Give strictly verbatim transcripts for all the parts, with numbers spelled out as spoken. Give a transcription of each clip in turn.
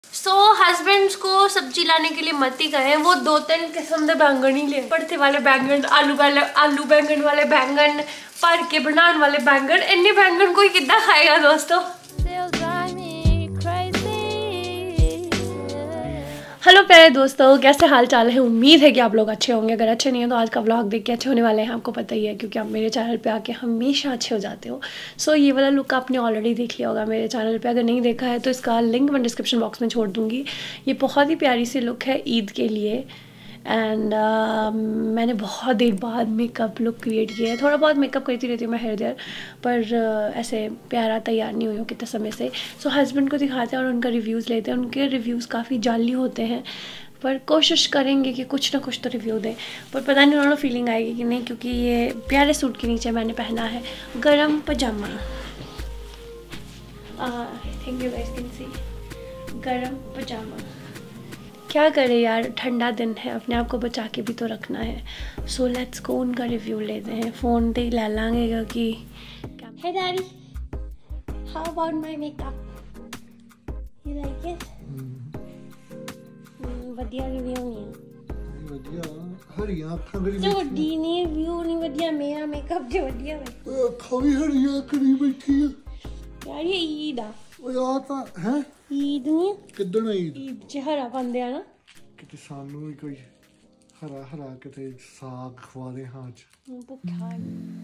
सो husbands को सब्जी लाने के लिए मत ही कहें, वो दो तीन किस्म के बैंगन ही ले, पड़ते वाले बैंगन, आलू वाले आलू बैंगन वाले बैंगन, भर के बनाने वाले बैंगन। इन्ने बैंगन कोई कितना खाएगा दोस्तों। हेलो प्यारे दोस्तों, कैसे हाल चाल है। उम्मीद है कि आप लोग अच्छे होंगे। अगर अच्छे नहीं हो तो आज का व्लॉग देख के अच्छे होने वाले हैं, आपको पता ही है क्योंकि आप मेरे चैनल पे आके हमेशा अच्छे हो जाते हो। सो so, ये वाला लुक आपने ऑलरेडी देख लिया होगा मेरे चैनल पे। अगर नहीं देखा है तो इसका लिंक मैं डिस्क्रिप्शन बॉक्स में छोड़ दूँगी। ये बहुत ही प्यारी सी लुक है ईद के लिए। एंड uh, मैंने बहुत देर बाद मेकअप लुक क्रिएट किया है। थोड़ा बहुत मेकअप करती रहती हूँ मैं हेयर देयर, पर uh, ऐसे प्यारा तैयार नहीं हुई हूँ कितने समय से। सो so, हस्बैंड को दिखाते हैं और उनका रिव्यूज़ लेते हैं। उनके रिव्यूज़ काफ़ी जाली होते हैं, पर कोशिश करेंगे कि कुछ ना कुछ तो रिव्यू दें। पर पता नहीं उन्होंने फीलिंग आएगी कि नहीं, क्योंकि ये प्यारे सूट के नीचे मैंने पहना है गरम पजामा। Thank you guys can see, गरम पजामा। क्या करें यार, ठंडा दिन है, अपने आप को बचा के भी तो रखना है। सो लेट्स गो, उनका रिव्यू लेते हैं। फ़ोन पे ही ले लेंगे क्योंकि hey daddy, how about my makeup, you like it? ਵਧੀਆ ਰਿਵਿਊ ਨਹੀਂ ਆ, ਵਧੀਆ ਹਰੀਆਂ ਅੱਖਾਂ ਕਰੀ ਝੋਡੀ ਨਹੀਂ, ਰਿਵਿਊ ਨਹੀਂ ਵਧੀਆ, ਮੇਰਾ ਮੇਕਅਪ ਜੇ ਵਧੀਆ ਵੇ। ਅੱਖਾਂ ਵੀ ਹਰੀਆਂ ਕਰੀ ਬੈਠੀ ਆ ਯਾਰ। ਇਹ ਈਦ ਆ ਓਏ, ਆ ਤਾਂ ਹੈ ਈਦ ਨਹੀਂ, ਕਿੱਦਣ ਈਦ? ਈਦ ਚ ਹਰਾ ਪਾਉਂਦੇ ਆ ਨਾ, ਕਿਤੇ ਸਾਨੂੰ ਵੀ ਕੋਈ ਹਰਾ ਹਰਾ ਕਿਤੇ ਸਾਗ ਖਵਾ ਦੇ। ਹਾਂ ਚ ਭੁੱਖਾ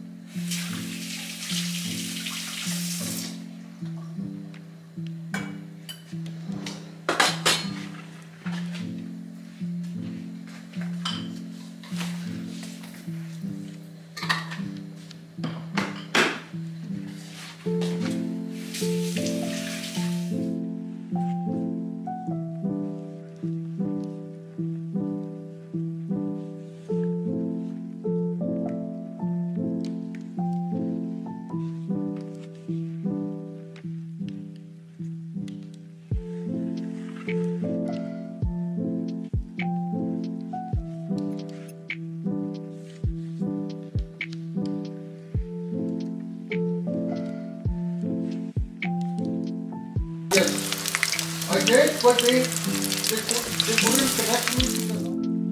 I did, but they, they, they wouldn't connect me to the...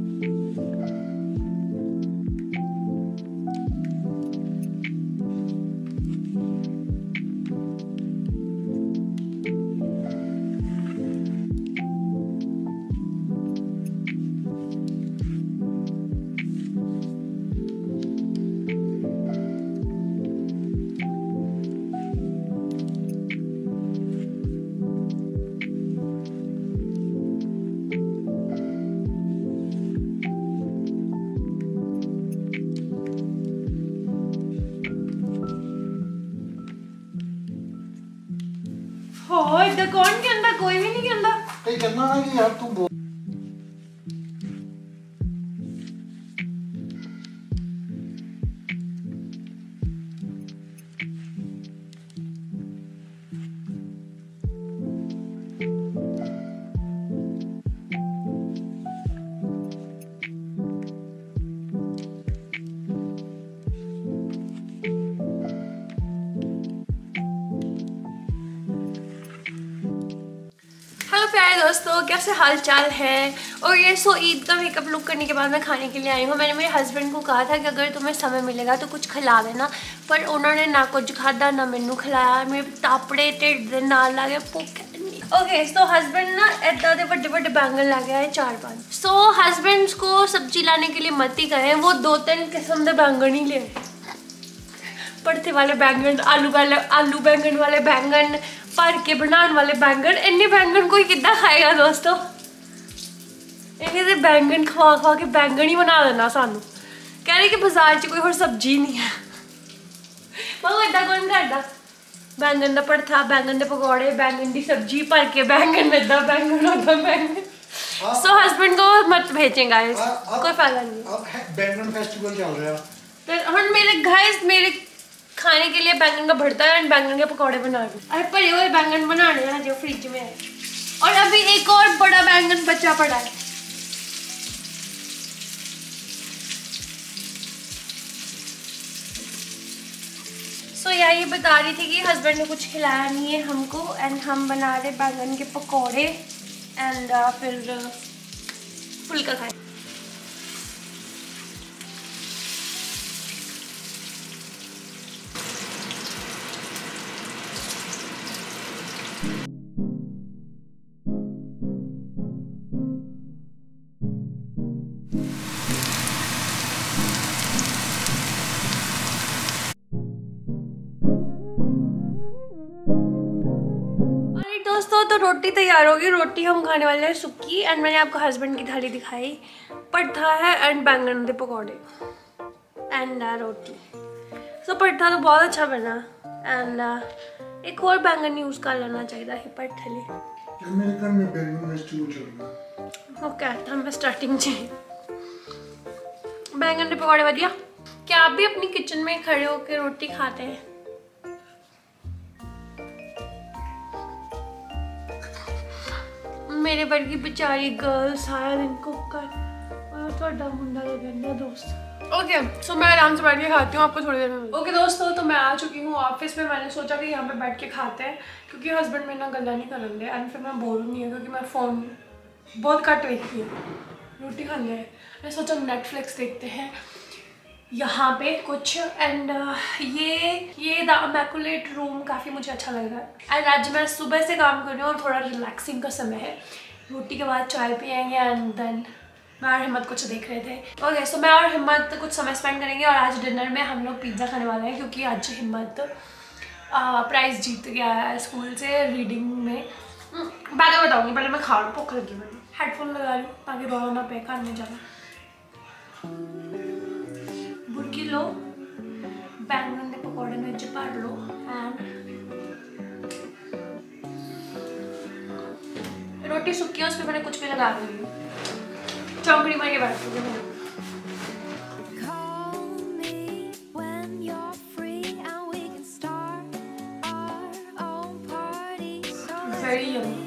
हो इधर कौन कहता, कोई भी नहीं कहता। कहीं करना है कि यार तू बोल। प्यारे दोस्तों, कैसे हाल चाल है। और ये सो ईद का मेकअप लुक करने के बाद मैं खाने के लिए आई हूँ। मैंने मेरे हस्बैंड को कहा था कि अगर तुम्हें समय मिलेगा तो कुछ खिला देना, पर उन्होंने ना कुछ खादा ना मैनू खिलाया। मेरे तापड़े ढिड दे नाल ला गए भुख। ओके सो हस्बैंड ना इदा के बड़े बड़े बैंगन ला गया है, चार पाँच। सो हस्बैंड्स को सब्जी लाने के लिए मत ही कहें, वो दो तीन किस्म के बैंगन ही ले, पड़ते वाले बैंगन, आलू वाले आलू बैंगन वाले बैंगन, भर के बनाने वाले बैंगन। इन्ने बैंगन कोई कितना खाएगा दोस्तों। इन्हें बैंगन खवा खवा के बैंगन ही बना देना सानू। कह रहे कि बाजार च कोई और सब्जी नहीं है। मैं इदा कौन करता, बैंगन का भरथा, बैंगन के पकौड़े, बैंगन की सब्जी, भर के बैंगन इदा बैंगन उदा बैंगन। सो हस्बैंड को मत भेजें गाइस, कोई फायदा नहीं। बैंगन फेस्टिवल चल रहा है हम मेरे गाइस, मेरे खाने के लिए बैंगन का भरता है, बैंगन के पकौड़े बना रहे। अरे भरे हुए बैंगन बनाने हैं जो फ्रिज में है, और अभी एक और बड़ा बैंगन बचा पड़ा है। सो so, यही बता रही थी कि हस्बैंड ने कुछ खिलाया नहीं है हमको, एंड हम बना रहे बैंगन के पकौड़े। एंड uh, फिर uh, फुल्का खाएं। दोस्तों तो रोटी तैयार होगी। रोटी हम खाने वाले हैं सुक्की एंड मैंने आपको हस्बैंड की थाली दिखाई। पड़था है एंड बैंगन के पकौड़े एंड uh, रोटी। सो so, पड़था तो बहुत अच्छा बना एंड uh, एक और बैंगन यूज़ कर लेना चाहिए ही पड़थे लिए। मेरे घर में बैंगन में स्टू चल रहा। ओके तो मैं स्टार्टिंग से बैंगन के पकौड़े बढ़िया। क्या आप भी अपनी किचन में खड़े होकर रोटी खाते हैं? मेरे वर्गी बेचारी गर्ल सारा दिन कुक कर और थोड़ा मुंडा ले लेना दोस्त। ओके सो मैं आराम से बैठ के खाती हूँ, आपको थोड़ी देर में। ओके okay, दोस्तों तो मैं आ चुकी हूँ ऑफिस में। मैंने सोचा कि यहाँ पे बैठ के खाते हैं क्योंकि हस्बैंड मेरे ना गला नहीं करेंगे एंड फिर मैं बोर नहीं है क्योंकि मैं फ़ोन बहुत कट देखती हूँ। रोटी खाने है मैं सोचा नेटफ्लिक्स देखते हैं यहाँ पे कुछ एंड uh, ये ये द इमैकुलेट रूम काफ़ी मुझे अच्छा लग रहा है। एंड आज मैं सुबह से काम कर रही हूँ और थोड़ा रिलैक्सिंग का समय है। रोटी के बाद चाय पियेंगे एंड देन मैं और हिम्मत कुछ देख रहे थे। ओके सो मैं और हिम्मत कुछ समय स्पेंड करेंगे और आज डिनर में हम लोग पिज़्ज़ा खाने वाले हैं क्योंकि आज हिम्मत प्राइज़ जीत गया है स्कूल से रीडिंग में। बाद में बताऊँगी, पहले मैं खा रहा हूँ, भूख लगी मैंने। हेडफोन लगा रही हूँ ताकि रोना ना पे खाने जाना। बुरकी लो, बैंगन के पकौड़े में चिपड़ लो एंड रोटी सूखी है उस पर मैंने कुछ भी लगा दी है। चौकड़ी मार के बैठ गई। Very yummy.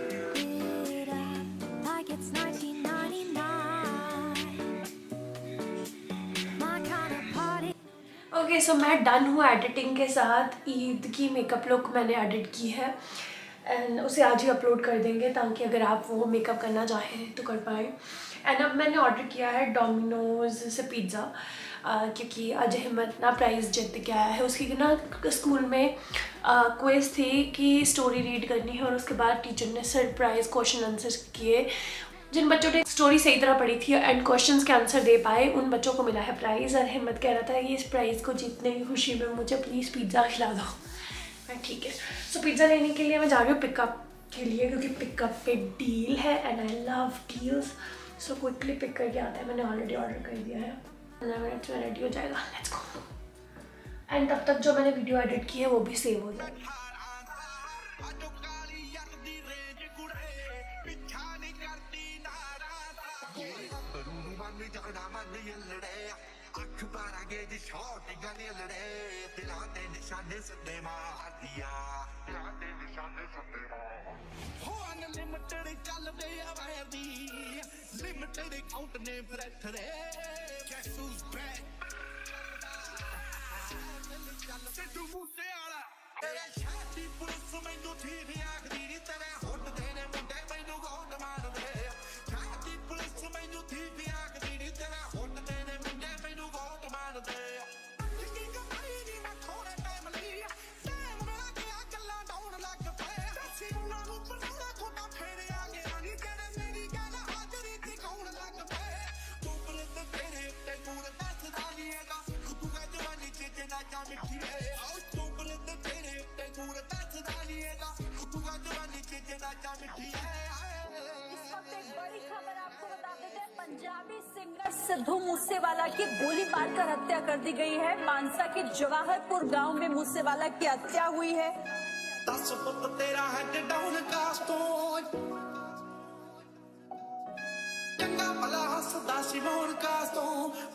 ओके सो मैं डन हूँ एडिटिंग के साथ। ईद की मेकअप लुक मैंने एडिट की है एंड उसे आज ही अपलोड कर देंगे ताकि अगर आप वो मेकअप करना चाहें तो कर पाएँ। एंड अब मैंने ऑर्डर किया है डोमिनोज़ से पिज़्ज़ा क्योंकि आज हिम्मत ना प्राइज़ जीत के आया है। उसकी ना स्कूल में क्विज़ थी कि स्टोरी रीड करनी है और उसके बाद टीचर ने सरप्राइज़ क्वेश्चन आंसर किए। जिन बच्चों ने स्टोरी सही तरह पढ़ी थी एंड क्वेश्चंस के आंसर दे पाए उन बच्चों को मिला है प्राइज़। और हिम्मत कह रहा था कि इस प्राइज़ को जीतने की खुशी में मुझे प्लीज़ पिज़्ज़ा खिला दो। मैं ठीक है। सो पिज़्ज़ा लेने के लिए मैं जा रही हूँ पिकअप के लिए क्योंकि पिकअप पे डील है and I love deals. So quickly pick करके आता है। मैंने ऑलरेडी ऑर्डर कर दिया है। पंद्रह मिनट्स में रेडी हो जाएगा। Let's go. एंड तब तक जो मैंने वीडियो एडिट की है वो भी सेव हो जाएगी। पंजाबी सिंगर सिद्धू मूसेवाला की गोली मारकर हत्या कर दी गई है। मानसा के जवाहरपुर गांव में मूसेवाला की हत्या हुई है। दस पुत तेरा हेड डाउन कास्टों चंगा भला हसदा सिमोन कास्टों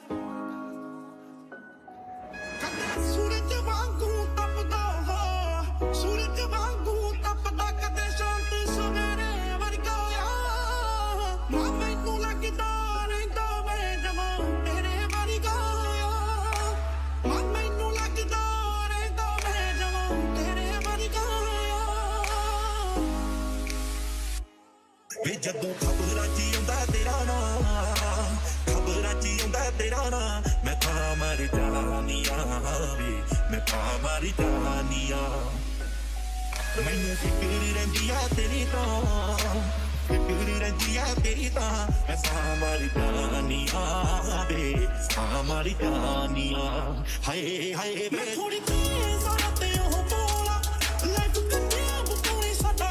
सूरज वांगू तपदा हो सूरज वांगू तपदा कदे शांति सवेरे वर्गा मां मैनू लगदा रहंदा मैं जवां तेरे वर्गा मां मैनू लगदा रहंदा मैं जवां तेरे वर्गा वे जदों खबरां च आउंदा तेरा नाम खबरां च आउंदा तेरा नाम मैं था मर जानिया वे मैं था मर जानिया मैनू फिक्र रहिंदी आ तेरी तां फिक्र रहिंदी आ तेरी तां मैं था मर जानिया वे था मर जानिया हाय हाय मैं थोड़ी तेज आ ते ओह बोला लाइफ कन्या बुतोई साडा।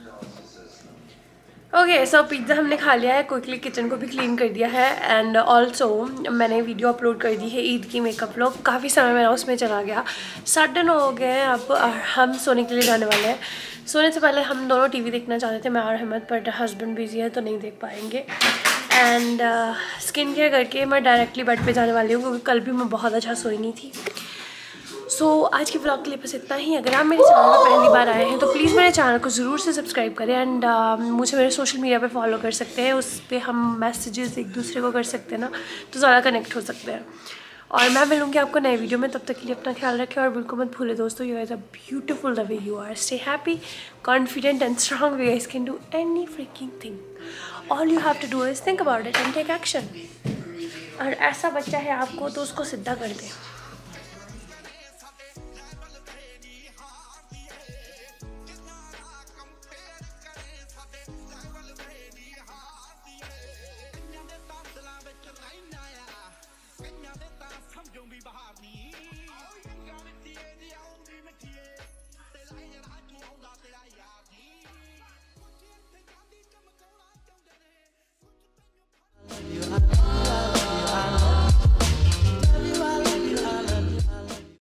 ओके सो पिज़्ज़ा हमने खा लिया है, क्विकली किचन को भी क्लीन कर दिया है एंड ऑल्सो मैंने वीडियो अपलोड कर दी है ईद की मेकअप व्लॉग। काफ़ी समय मेरा उसमें चला गया, साढ़े नौ हो गए हैं अब और हम सोने के लिए जाने वाले हैं। सोने से पहले हम दोनों टीवी देखना चाहते थे मैं और अहमद, बट हस्बैंड बिजी है तो नहीं देख पाएंगे। एंड स्किन केयर करके मैं डायरेक्टली बेड पे जाने वाली हूँ क्योंकि कल भी मैं बहुत अच्छा सोई नहीं थी। सो so, आज के ब्लॉग के लिए बस इतना ही। अगर आप मेरे चैनल पर पहली बार आए हैं तो प्लीज़ मेरे चैनल को ज़रूर से सब्सक्राइब करें एंड uh, मुझे मेरे सोशल मीडिया पे फॉलो कर सकते हैं, उस पर हम मैसेजेस एक दूसरे को कर सकते हैं ना, तो ज़्यादा कनेक्ट हो सकते हैं। और मैं मिलूँगी आपको नए वीडियो में, तब तक के लिए अपना ख्याल रखें और बिल्कुल मत भूलें दोस्तों, you guys are beautiful the way you are, stay happy confident and strong, we guys can do any freaking thing, all you have to do is think about it and take action. और ऐसा बच्चा है आपको तो उसको सीधा कर दें।